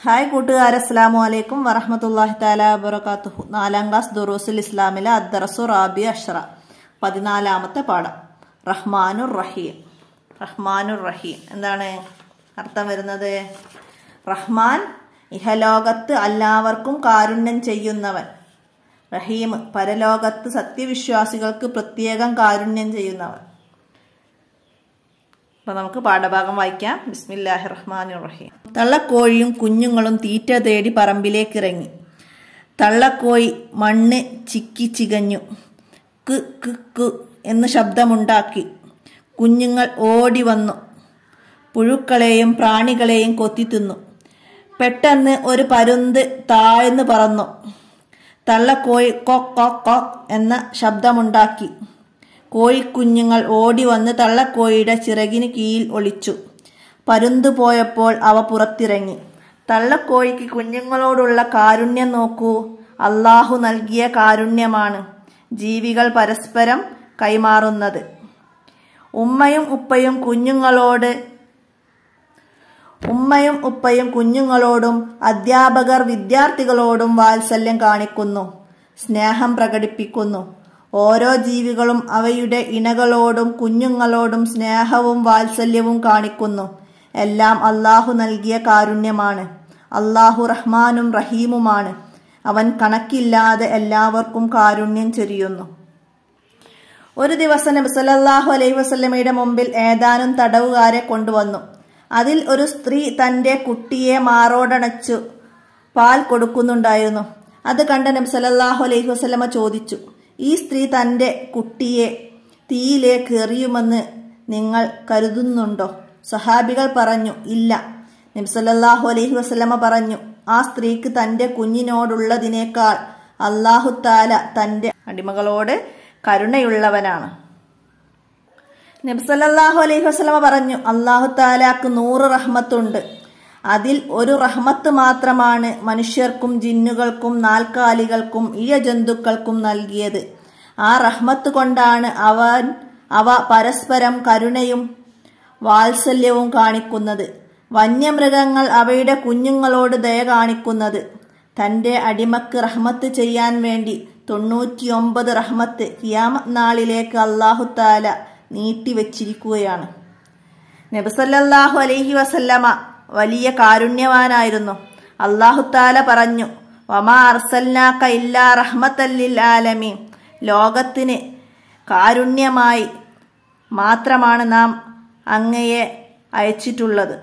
Hi കൂട്ടുകാരെ, അസ്സലാമു അലൈക്കും വറഹ്മത്തുള്ളാഹി തആല വബറകാതുഹു. 4ാം ക്ലാസ് ദുറൂസുൽ ഇസ്ലാമിലെ അദ്ദർസു റാബി അഷ്റ 14ാമത്തെ പാഠം റഹ്മാനുർ റഹീം. റഹ്മാനുർ റഹീം എന്താണ് അർത്ഥം വരുന്നത്? റഹ്മാൻ ഇഹലോകത്ത് എല്ലാവർക്കും കാരുണ്യം ചെയ്യുന്നവൻ, റഹീം പരലോകത്ത് സത്യവിശ്വാസികൾക്ക് പ്രത്യേകം കാരുണ്യം ചെയ്യുന്നവൻ. അപ്പൊ നമുക്ക് പാഠഭാഗം വായിക്കാം. ബിസ്മില്ലാഹിർ റഹ്മാനിർ റഹീം. തള്ളക്കോഴിയും കുഞ്ഞുങ്ങളും തീറ്റ തേടി പറമ്പിലേക്കിറങ്ങി. തള്ളക്കോഴി മണ്ണ് ചിക്കി ചികഞ്ഞു. ക് ക് ക് എന്ന് ശബ്ദമുണ്ടാക്കി. കുഞ്ഞുങ്ങൾ ഓടി വന്നു പുഴുക്കളെയും പ്രാണികളെയും കൊത്തിത്തിന്നു. പെട്ടെന്ന് ഒരു പരുന്ത് താഴ്ന്നു പറന്നു. തള്ളക്കോഴി കൊക്ക് കൊക്ക് കൊക്ക് എന്ന ശബ്ദമുണ്ടാക്കി. കോഴിക്കുഞ്ഞുങ്ങൾ ഓടി വന്ന് തള്ളക്കോഴിയുടെ ചിറകിന് കീഴിൽ ഒളിച്ചു. പരുന്ത് പോയപ്പോൾ അവ പുറത്തിറങ്ങി. തള്ളക്കോഴിക്ക് കുഞ്ഞുങ്ങളോടുള്ള കാരുണ്യം നോക്കൂ. അള്ളാഹു നൽകിയ കാരുണ്യമാണ് ജീവികൾ പരസ്പരം കൈമാറുന്നത്. ഉമ്മയും ഉപ്പയും കുഞ്ഞുങ്ങളോടും അധ്യാപകർ വിദ്യാർത്ഥികളോടും വാത്സല്യം കാണിക്കുന്നു, സ്നേഹം പ്രകടിപ്പിക്കുന്നു. ഓരോ ജീവികളും അവയുടെ ഇണകളോടും കുഞ്ഞുങ്ങളോടും സ്നേഹവും വാത്സല്യവും കാണിക്കുന്നു. എല്ലാം അള്ളാഹു നൽകിയ കാരുണ്യമാണ്. അള്ളാഹു റഹ്മാനും റഹീമുമാണ്. അവൻ കണക്കില്ലാതെ എല്ലാവർക്കും കാരുണ്യം ചൊരിയുന്നു. ഒരു ദിവസം നബി സല്ലല്ലാഹു അലൈഹി വസല്ലമയുടെ മുമ്പിൽ ഏതാനും തടവുകാരെ കൊണ്ടുവന്നു. അതിൽ ഒരു സ്ത്രീ തന്റെ കുട്ടിയെ മാറോടണച്ചു പാൽ കൊടുക്കുന്നുണ്ടായിരുന്നു. അത് കണ്ട നബി സല്ലല്ലാഹു അലൈഹി വസല്ലമ ചോദിച്ചു, ഈ സ്ത്രീ തന്റെ കുട്ടിയെ തീയിലേക്ക് എറിയുമെന്ന് നിങ്ങൾ കരുതുന്നുണ്ടോ? സഹാബികൾ പറഞ്ഞു, ഇല്ല. നബി സല്ലല്ലാഹു അലൈഹി വസല്ലമ പറഞ്ഞു, ആ സ്ത്രീക്ക് തന്റെ കുഞ്ഞിനോടുള്ളതിനേക്കാൾ അല്ലാഹു തആല തന്റെ അടിമകളോട് കരുണയുള്ളവനാണ്. നബി സല്ലല്ലാഹു അലൈഹി വസല്ലമ പറഞ്ഞു, അല്ലാഹു തആലാക്ക് 100 റഹ്മത്തുണ്ട്. അതിൽ ഒരു റഹ്മത്ത് മാത്രമാണ് മനുഷ്യർക്കും ജിന്നുകൾക്കും നാൽക്കാലികൾക്കും ഇഴജന്തുക്കൾക്കും നൽകിയത്. ആ റഹ്മത്ത് കൊണ്ടാണ് അവ പരസ്പരം കരുണയും വാത്സല്യവും കാണിക്കുന്നത്. വന്യമൃഗങ്ങൾ അവയുടെ കുഞ്ഞുങ്ങളോട് ദയ കാണിക്കുന്നത്. തന്റെ അടിമക്ക് റഹ്മത്ത് ചെയ്യാൻ വേണ്ടി 99 റഹ്മത്ത് ഖിയാമത്ത് നാളിലേക്ക് അല്ലാഹു തആല നീട്ടിവെച്ചിരിക്കുകയാണ്. നബി സല്ലല്ലാഹു അലൈഹി വസല്ലമ വലിയ കാരുണ്യവാനായിരുന്നു. അല്ലാഹു തആല പറഞ്ഞു, വമാ അർസൽനാക ഇല്ലാ റഹ്മത്തൽ ലിൽ ആലമീൻ. ലോകത്തിന് കാരുണ്യമായി മാത്രമാണ് നാം അങ്ങയെ അയച്ചിട്ടുള്ളത്.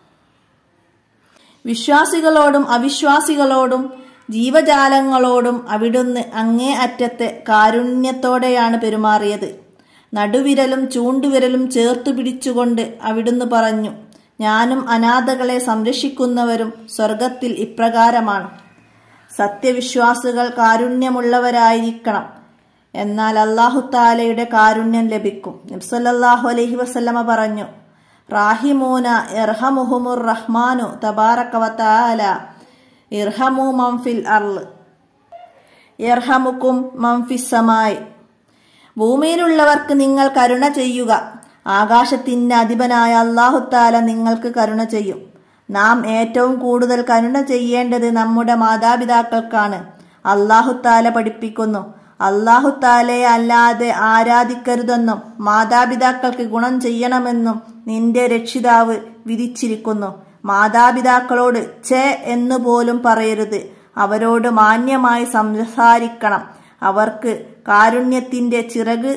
വിശ്വാസികളോടും അവിശ്വാസികളോടും ജീവജാലങ്ങളോടും അവിടുന്ന് അങ്ങേ അറ്റത്തെ കാരുണ്യത്തോടെയാണ് പെരുമാറിയത്. നടുവിരലും ചൂണ്ടുവിരലും ചേർത്തു പിടിച്ചുകൊണ്ട് അവിടുന്ന് പറഞ്ഞു, ഞാനും അനാഥകളെ സംരക്ഷിക്കുന്നവരും സ്വർഗത്തിൽ ഇപ്രകാരമാണ്. സത്യവിശ്വാസികൾ കാരുണ്യമുള്ളവരായിരിക്കണം, എന്നാൽ അല്ലാഹു തആലയുടെ കാരുണ്യം ലഭിക്കും. നബി സല്ലല്ലാഹു അലൈഹി വസല്ലമ പറഞ്ഞു, റാഹിമൂന ഇർഹമുഹുമുർ റഹ്മാനു തബാറക വതആല ഇർഹമു മൻ ഫിൽ അർള് ഇർഹമുകും മൻ ഫിസ് സമായി. ഭൂമിയിലുള്ളവർക്ക് നിങ്ങൾ കരുണ ചെയ്യുക. ആകാശത്തിന്റെ അധിപനായ അല്ലാഹു തആല നിങ്ങൾക്ക് കരുണ ചെയ്യും. നാം ഏറ്റവും കൂടുതൽ കരുണ ചെയ്യേണ്ടത് നമ്മുടെ മാതാപിതാക്കൾക്കാണ്. അല്ലാഹു തആല പഠിപ്പിക്കുന്നു, അല്ലാഹു തആലയെ അല്ലാതെ ആരാധിക്കരുതെന്നും മാതാപിതാക്കൾക്ക് ഗുണം ചെയ്യണമെന്നും നിന്റെ രക്ഷിതാവ് വിധിച്ചിരിക്കുന്നു. മാതാപിതാക്കളോട് ഛേ എന്ന് പോലും പറയരുത്. അവരോട് മാന്യമായി സംസാരിക്കണം. അവർക്ക് കാരുണ്യത്തിന്റെ ചിറക്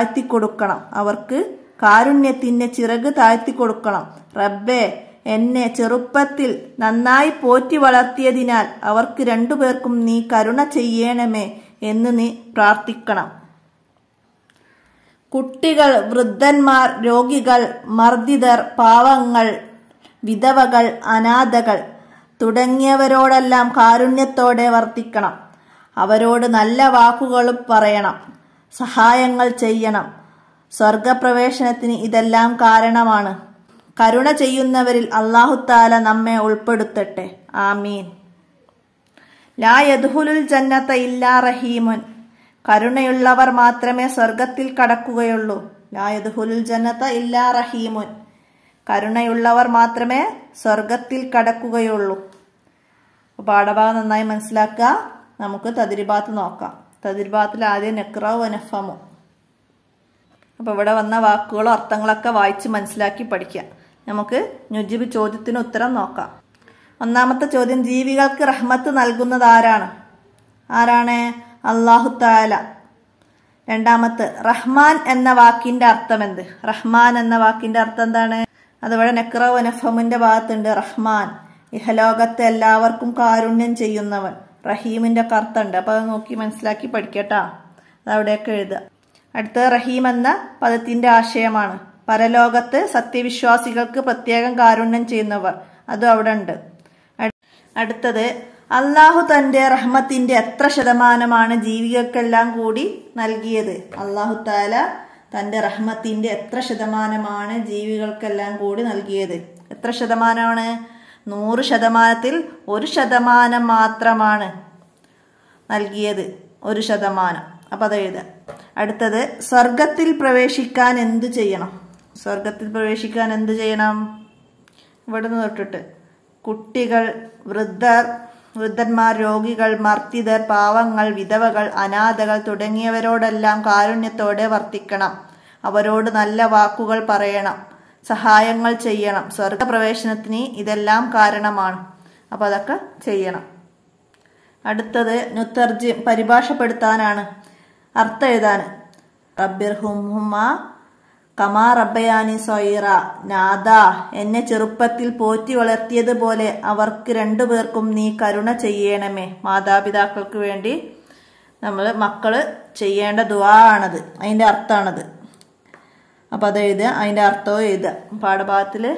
താഴ്ത്തിക്കൊടുക്കണം. റബ്ബേ, എന്നെ ചെറുപ്പത്തിൽ നന്നായി പോറ്റി വളർത്തിയതിനാൽ അവർക്ക് 2 പേർക്കും നീ കരുണ ചെയ്യണമേ എന്ന് നീ പ്രാർത്ഥിക്കണം. കുട്ടികൾ, വൃദ്ധന്മാർ, രോഗികൾ, മർദ്ദിതർ, പാവങ്ങൾ, വിധവകൾ, അനാഥകൾ തുടങ്ങിയവരോടെല്ലാം കാരുണ്യത്തോടെ വർത്തിക്കണം. അവരോട് നല്ല വാക്കുകളും പറയണം, സഹായങ്ങൾ ചെയ്യണം. സ്വർഗപ്രവേശനത്തിന് ഇതെല്ലാം കാരണമാണ്. കരുണ ചെയ്യുന്നവരിൽ അല്ലാഹു തആല നമ്മെ ഉൾപ്പെടുത്തട്ടെ. ആമീൻ. ലാ യദ്ഖുലുൽ ജന്നത ഇല്ലാ റഹീമുൻ. കരുണയുള്ളവർ മാത്രമേ സ്വർഗത്തിൽ കടക്കുകയുള്ളൂ. ലാ യദ്ഖുലുൽ ജന്നത ഇല്ലാ റഹീമുൻ. കരുണയുള്ളവർ മാത്രമേ സ്വർഗത്തിൽ കടക്കുകയുള്ളൂ. പാഠഭാഗം നന്നായി മനസ്സിലാക്കുക. നമുക്ക് തദ്രിബാത്ത് നോക്കാം. തദ്രിബാത്തിൽ ആദ്യം നക്റഉ വനഫ്ഹമു. അപ്പോൾ ഇവിടെ വന്ന വാക്കുകളും അർത്ഥങ്ങളൊക്കെ വായിച്ച് മനസ്സിലാക്കി പഠിക്കുക. നമുക്ക് നുജ്ബ് ചോദ്യത്തിന് ഉത്തരം നോക്കാം. ഒന്നാമത്തെ ചോദ്യം, ജീവികൾക്ക് റഹ്മത്ത് നൽകുന്നത് ആരാണ്? ആരാണ്? അല്ലാഹു തആല. രണ്ടാമത്തെ, റഹ്മാൻ എന്ന വാക്കിന്റെ അർത്ഥം എന്ത്? റഹ്മാൻ എന്ന വാക്കിന്റെ അർത്ഥം എന്താണ്? അതിവിടെ നക്റഉ വനഫ്ഹമിന്റെ ഭാഗത്തുണ്ട്. റഹ്മാൻ, ഇഹലോകത്തെ എല്ലാവർക്കും കാരുണ്യം ചെയ്യുന്നവൻ. റഹീമിന്റെ ഒക്കെ അർത്ഥമുണ്ട്. അപ്പൊ അത് നോക്കി മനസ്സിലാക്കി പഠിക്കട്ടാ. അതവിടെയൊക്കെ എഴുതുക. അടുത്തത്, റഹീം എന്ന പദത്തിന്റെ ആശയമാണ്. പരലോകത്ത് സത്യവിശ്വാസികൾക്ക് പ്രത്യേകം കാരുണ്യം ചെയ്യുന്നവർ. അതും അവിടെ ഉണ്ട്. അടുത്തത്, അള്ളാഹു തന്റെ റഹ്മത്തിന്റെ എത്ര ശതമാനമാണ് ജീവികൾക്കെല്ലാം കൂടി നൽകിയത്? അള്ളാഹു തആല തന്റെ റഹ്മത്തിന്റെ എത്ര ശതമാനമാണ് ജീവികൾക്കെല്ലാം കൂടി നൽകിയത്? എത്ര ശതമാനമാണ്? 100%-ത്തിൽ 1% മാത്രമാണ് നൽകിയത്. 1%. അപ്പൊ അത് എഴുതുക. അടുത്തത്, സ്വർഗത്തിൽ പ്രവേശിക്കാൻ എന്തു ചെയ്യണം? സ്വർഗത്തിൽ പ്രവേശിക്കാൻ എന്തു ചെയ്യണം? ഇവിടുന്ന് തൊട്ടിട്ട് കുട്ടികൾ, വൃദ്ധന്മാർ, രോഗികൾ, മർത്തിതർ, പാവങ്ങൾ, വിധവകൾ, അനാഥകൾ തുടങ്ങിയവരോടെല്ലാം കാരുണ്യത്തോടെ വർത്തിക്കണം. അവരോട് നല്ല വാക്കുകൾ പറയണം, സഹായങ്ങൾ ചെയ്യണം. സ്വർഗപ്രവേശനത്തിന് ഇതെല്ലാം കാരണമാണ്. അപ്പൊ അതൊക്കെ ചെയ്യണം. അടുത്തത്, നുതർജിം പരിഭാഷപ്പെടുത്താനാണ്, അർത്ഥം എഴുതാൻ. റബ്ബിർഹുംഹുമാ കമാ റബ്ബയാനി സ്വൈറ. നാദ, എന്നെ ചെറുപ്പത്തിൽ പോറ്റി വളർത്തിയതുപോലെ അവർക്ക് രണ്ടുപേർക്കും നീ കരുണ ചെയ്യണമേ. മാതാപിതാക്കൾക്ക് വേണ്ടി മക്കള് ചെയ്യേണ്ട ദുആ ആണത്. അതിന്റെ അർത്ഥമാണത്. അപ്പൊ അത് എഴുതുക. അതിന്റെ അർത്ഥവും എഴുതുക. പാഠഭാഗത്തില്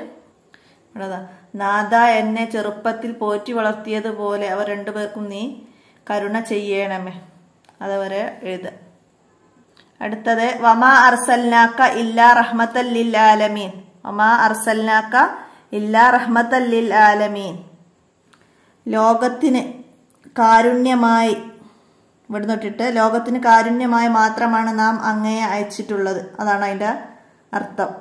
നാദ, എന്നെ ചെറുപ്പത്തിൽ പോറ്റി വളർത്തിയതുപോലെ അവർ രണ്ടുപേർക്കും നീ കരുണ ചെയ്യണമേ. അതുവരെ എഴുതുക. അടുത്തത്, വമാ അർസൽനാക ഇല്ലാ റഹ്മത്തൽ ലിൽ ആലമീൻ. വമാ അർസൽനാക ഇല്ലാ റഹ്മത്തൽ ലിൽ ആലമീൻ. ലോകത്തിന് കാരുണ്യമായി, ഇവിടെ തൊട്ടിട്ട് ലോകത്തിന് കാരുണ്യമായി മാത്രമാണ് നാം അങ്ങയെ അയച്ചിട്ടുള്ളത്. അതാണ് അതിന്റെ അർത്ഥം.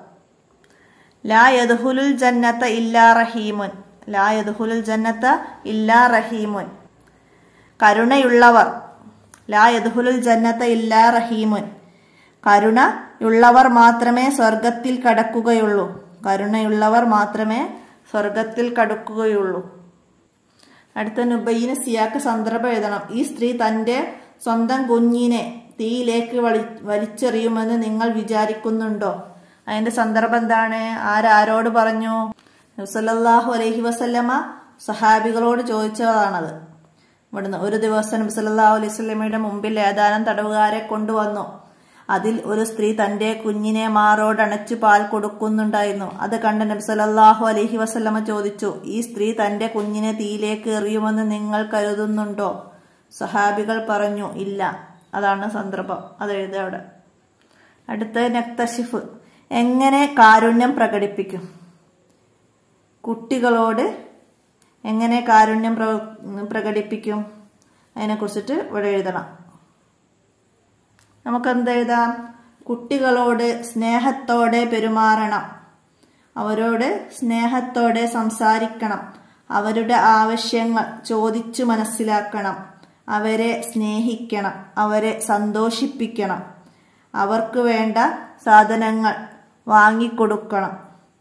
ലാ യദ്ഖുലുൽ ജന്നത ഇല്ലാ റഹീമുൻ. ലാ യദ്ഖുലുൽ ജന്നത ഇല്ലാ റഹീമുൻ. കരുണയുള്ളവർ. ലാ യദ്ഖുലുൽ ജന്നത ഇല്ലാ റഹീമുൻ. കരുണയുള്ളവർ മാത്രമേ സ്വർഗത്തിൽ കടക്കുകയുള്ളൂ. കരുണയുള്ളവർ മാത്രമേ സ്വർഗത്തിൽ കടക്കുകയുള്ളൂ. അടുത്ത, നുബയ്യിന് സിയാക്ക് സന്ദർഭം എഴുതണം. ഈ സ്ത്രീ തന്റെ സ്വന്തം കുഞ്ഞിനെ തീയിലേക്ക് വലിച്ചെറിയുമെന്ന് നിങ്ങൾ വിചാരിക്കുന്നുണ്ടോ? അതിന്റെ സന്ദർഭം എന്താണ്? ആരോട് പറഞ്ഞു? നബി സല്ലല്ലാഹു അലൈഹി വസല്ലമ സഹാബികളോട് ചോദിച്ചതാണത്. ഇവിടുന്ന്, ഒരു ദിവസം നബി സല്ലല്ലാഹു അലൈഹി വസല്ലമയുടെ മുമ്പിൽ ഏതാനും തടവുകാരെ കൊണ്ടുവന്നു. അതിൽ ഒരു സ്ത്രീ തന്റെ കുഞ്ഞിനെ മാറോടണച്ചു പാൽ കൊടുക്കുന്നുണ്ടായിരുന്നു. അത് കണ്ട നബി സല്ലല്ലാഹു അലൈഹി വസല്ലമ ചോദിച്ചു, ഈ സ്ത്രീ തന്റെ കുഞ്ഞിനെ തീയിലേക്ക് എറിയുമെന്ന് നിങ്ങൾ കരുതുന്നുണ്ടോ? സഹാബികൾ പറഞ്ഞു, ഇല്ല. അതാണ് സന്ദർഭം. അത് എഴുതുക അവിടെ. അടുത്ത, നക്തശിഫ്, എങ്ങനെ കാരുണ്യം പ്രകടിപ്പിക്കും? കുട്ടികളോട് എങ്ങനെ കാരുണ്യം പ്രകടിപ്പിക്കും? അതിനെ കുറിച്ചിട്ട് ഇവിടെ എഴുതണം. നമുക്ക് എന്ത് എഴുതാം? കുട്ടികളോട് സ്നേഹത്തോടെ പെരുമാറണം, അവരോട് സ്നേഹത്തോടെ സംസാരിക്കണം, അവരുടെ ആവശ്യങ്ങൾ ചോദിച്ചു മനസ്സിലാക്കണം, അവരെ സ്നേഹിക്കണം, അവരെ സന്തോഷിപ്പിക്കണം, അവർക്ക് വേണ്ട സാധനങ്ങൾ വാങ്ങിക്കൊടുക്കണം,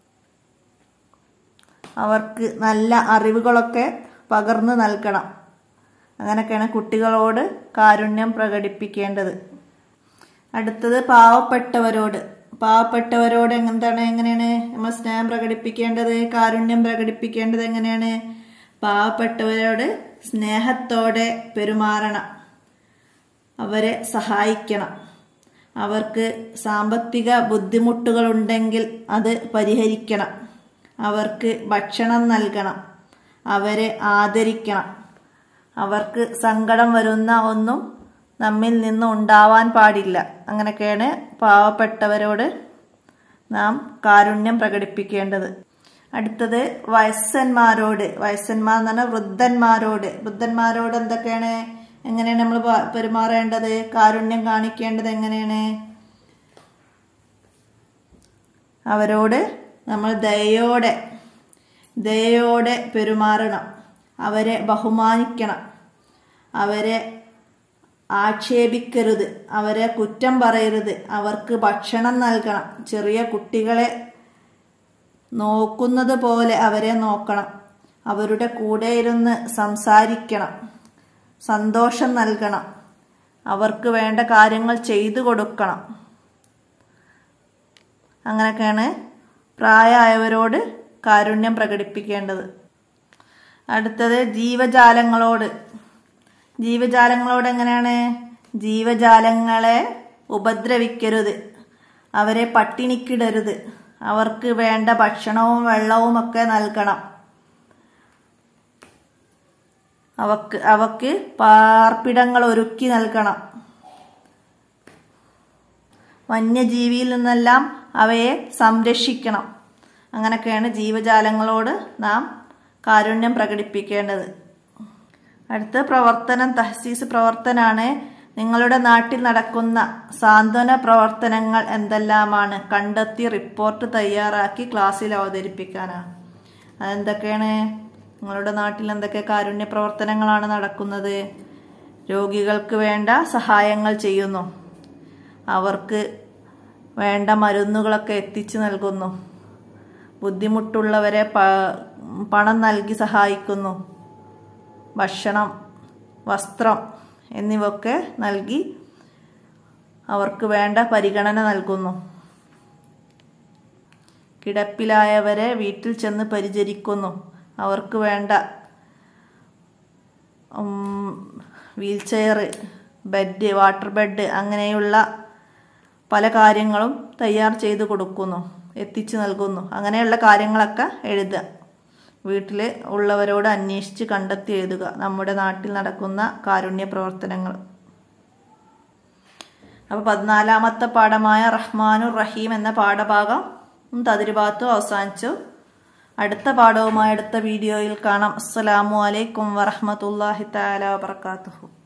അവർക്ക് നല്ല അറിവുകളൊക്കെ പകർന്നു നൽകണം. അങ്ങനെയൊക്കെയാണ് കുട്ടികളോട് കാരുണ്യം പ്രകടിപ്പിക്കേണ്ടത്. അടുത്തത്, പാവപ്പെട്ടവരോട്. പാവപ്പെട്ടവരോട് എങ്ങനെയാണ് നമ്മൾ സ്നേഹം പ്രകടിപ്പിക്കേണ്ടത്, കാരുണ്യം പ്രകടിപ്പിക്കേണ്ടത്? എങ്ങനെയാണ്? പാവപ്പെട്ടവരോട് സ്നേഹത്തോടെ പെരുമാറണം, അവരെ സഹായിക്കണം, അവർക്ക് സാമ്പത്തിക ബുദ്ധിമുട്ടുകൾ ഉണ്ടെങ്കിൽ അത് പരിഹരിക്കണം, അവർക്ക് ഭക്ഷണം നൽകണം, അവരെ ആദരിക്കണം, അവർക്ക് സങ്കടം വരുന്ന ഒന്നും നമ്മിൽ നിന്ന് ഉണ്ടാവാൻ പാടില്ല. അങ്ങനെയൊക്കെയാണ് പാവപ്പെട്ടവരോട് നാം കാരുണ്യം പ്രകടിപ്പിക്കേണ്ടത്. അടുത്തത്, വയസ്സന്മാരോട്. വയസ്സന്മാർ എന്ന് പറഞ്ഞാൽ വൃദ്ധന്മാരോട്. വൃദ്ധന്മാരോട് എങ്ങനെയാണ് നമ്മൾ പെരുമാറേണ്ടത്, കാരുണ്യം കാണിക്കേണ്ടത്? എങ്ങനെയാണ്? അവരോട് നമ്മൾ ദയയോടെ പെരുമാറണം, അവരെ ബഹുമാനിക്കണം, അവരെ ആക്ഷേപിക്കരുത്, അവരെ കുറ്റം പറയരുത്, അവർക്ക് ഭക്ഷണം നൽകണം, ചെറിയ കുട്ടികളെ നോക്കുന്നത് പോലെ അവരെ നോക്കണം, അവരുടെ കൂടെ ഇരുന്ന് സംസാരിക്കണം, സന്തോഷം നൽകണം, അവർക്ക് വേണ്ട കാര്യങ്ങൾ ചെയ്തു കൊടുക്കണം. അങ്ങനെയൊക്കെയാണ് പ്രായമായവരോട് കാരുണ്യം പ്രകടിപ്പിക്കേണ്ടത്. അടുത്തത് ജീവജാലങ്ങളോട് എങ്ങനെയാണ്? ജീവജാലങ്ങളെ ഉപദ്രവിക്കരുത്, അവരെ പട്ടിണിക്കിടരുത്, അവർക്ക് വേണ്ട ഭക്ഷണവും വെള്ളവും ഒക്കെ നൽകണം, അവക്ക് പാർപ്പിടങ്ങൾ ഒരുക്കി നൽകണം, വന്യജീവിയിൽ നിന്നെല്ലാം അവയെ സംരക്ഷിക്കണം. അങ്ങനെയൊക്കെയാണ് ജീവജാലങ്ങളോട് നാം കാരുണ്യം പ്രകടിപ്പിക്കേണ്ടത്. അടുത്ത പ്രവർത്തനം തഹ്സീസ് പ്രവർത്തനാണ്. നിങ്ങളുടെ നാട്ടിൽ നടക്കുന്ന സാന്ത്വന പ്രവർത്തനങ്ങൾ എന്തെല്ലാമാണ്? കണ്ടെത്തി റിപ്പോർട്ട് തയ്യാറാക്കി ക്ലാസ്സിൽ അവതരിപ്പിക്കാനാണ്. അതെന്തൊക്കെയാണ്? നിങ്ങളുടെ നാട്ടിൽ എന്തൊക്കെ കാരുണ്യ പ്രവർത്തനങ്ങളാണ് നടക്കുന്നത്? രോഗികൾക്ക് വേണ്ട സഹായങ്ങൾ ചെയ്യുന്നു, അവർക്ക് വേണ്ട മരുന്നുകളൊക്കെ എത്തിച്ചു നൽകുന്നു, ബുദ്ധിമുട്ടുള്ളവരെ പണം നൽകി സഹായിക്കുന്നു, ഭക്ഷണം, വസ്ത്രം എന്നിവയൊക്കെ നൽകി അവർക്ക് വേണ്ട പരിഗണന നൽകുന്നു. കിടപ്പിലായവരെ വീട്ടിൽ ചെന്ന് പരിചരിക്കുന്നു, അവർക്ക് വേണ്ട വീൽചെയർ, ബെഡ്, വാട്ടർ ബെഡ് അങ്ങനെയുള്ള പല കാര്യങ്ങളും തയ്യാർ ചെയ്ത് കൊടുക്കുന്നു, എത്തിച്ചു നൽകുന്നു. അങ്ങനെയുള്ള കാര്യങ്ങളൊക്കെ എഴുതുക. വീട്ടിൽ ഉള്ളവരോട് അന്വേഷിച്ച് കണ്ടെത്തി എഴുതുക നമ്മുടെ നാട്ടിൽ നടക്കുന്ന കാരുണ്യ പ്രവർത്തനങ്ങൾ. അപ്പോൾ 14ാമത്തെ പാഠമായ റഹ്മാനുർ റഹീം എന്ന പാഠഭാഗം തദ്രിബാത്തും അവസാനിച്ചു. അടുത്ത പാഠവുമായി അടുത്ത വീഡിയോയിൽ കാണാം. അസ്സലാമു അലൈക്കും വറഹ്മത്തുള്ളാഹി തആല വബറകാതുഹു.